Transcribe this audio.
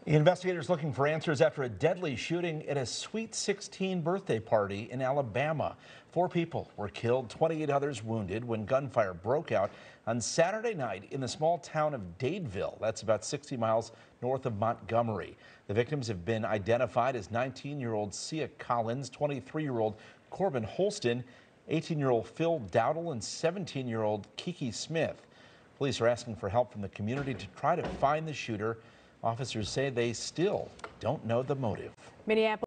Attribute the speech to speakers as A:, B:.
A: Investigators looking for answers after a deadly shooting at a Sweet 16 birthday party in Alabama. 4 people were killed, 28 others wounded when gunfire broke out on Saturday night in the small town of Dadeville. That's about 60 miles north of Montgomery. The victims have been identified as 19-year-old Sia Collins, 23-year-old Corbin Holston, 18-year-old Phil Dowdle, and 17-year-old Kiki Smith. Police are asking for help from the community to try to find the shooter. Officers say they still don't know the motive.
B: Minneapolis